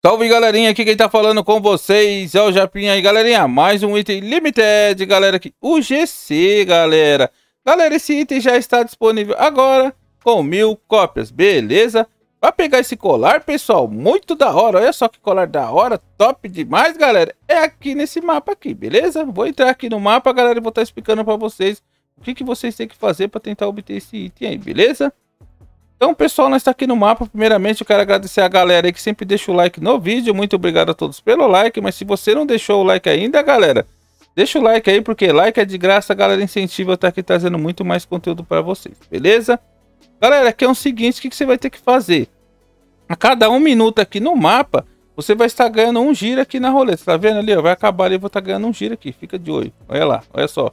Salve, galerinha, aqui quem tá falando com vocês é o Japinha aí, galerinha. Mais um item limited, galera, aqui, o GC, galera. Galera, esse item já está disponível agora com 1000 cópias, beleza? Pra pegar esse colar, pessoal, muito da hora. Olha só que colar da hora, top demais, galera. É aqui nesse mapa aqui, beleza? Vou entrar aqui no mapa, galera, e vou estar explicando pra vocês o que vocês têm que fazer pra tentar obter esse item aí, beleza? Então, pessoal, nós estamos aqui no mapa. Primeiramente, eu quero agradecer a galera aí que sempre deixa o like no vídeo. Muito obrigado a todos pelo like. Mas se você não deixou o like ainda, galera, deixa o like aí, porque like é de graça, galera. Incentiva a estar aqui trazendo muito mais conteúdo para vocês, beleza? Galera, aqui é o seguinte, o que você vai ter que fazer? A cada 1 minuto aqui no mapa, você vai estar ganhando um giro aqui na roleta. Tá vendo ali, ó? Vai acabar ali, eu vou estar ganhando um giro aqui. Fica de olho. Olha lá, olha só.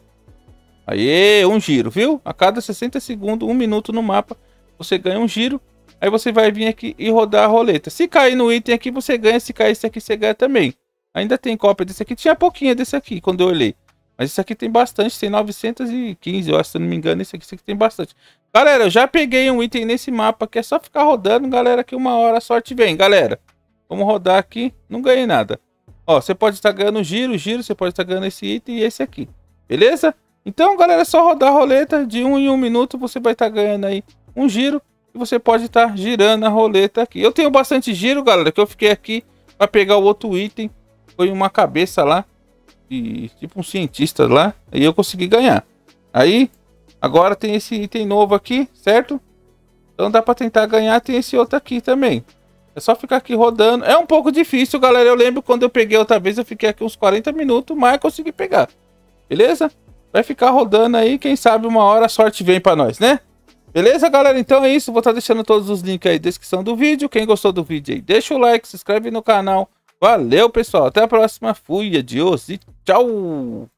Aí, um giro, viu? A cada 60 segundos, 1 minuto no mapa, você ganha um giro, aí você vai vir aqui e rodar a roleta. Se cair no item aqui, você ganha. Se cair esse aqui, você ganha também. Ainda tem cópia desse aqui. Tinha pouquinho desse aqui, quando eu olhei. Mas esse aqui tem bastante, tem 915, eu acho, se eu não me engano. Esse aqui tem bastante. Galera, eu já peguei um item nesse mapa, que é só ficar rodando, galera, que uma hora a sorte vem, galera. Vamos rodar aqui, não ganhei nada. Ó, você pode estar ganhando giro, você pode estar ganhando esse item e esse aqui. Beleza? Então, galera, é só rodar a roleta de 1 em 1 minuto, você vai estar ganhando aí um giro e você pode estar girando a roleta aqui. Eu tenho bastante giro, galera, que eu fiquei aqui para pegar o outro item. Foi uma cabeça lá, de tipo um cientista lá, e eu consegui ganhar. Aí, agora tem esse item novo aqui, certo? Então dá para tentar ganhar, tem esse outro aqui também. É só ficar aqui rodando. É um pouco difícil, galera. Eu lembro quando eu peguei outra vez, eu fiquei aqui uns 40 minutos, mas consegui pegar. Beleza? Vai ficar rodando aí, quem sabe uma hora a sorte vem para nós, né? Beleza, galera? Então é isso. Vou estar deixando todos os links aí na descrição do vídeo. Quem gostou do vídeo aí, deixa o like, se inscreve no canal. Valeu, pessoal. Até a próxima. Fui, adiós e tchau!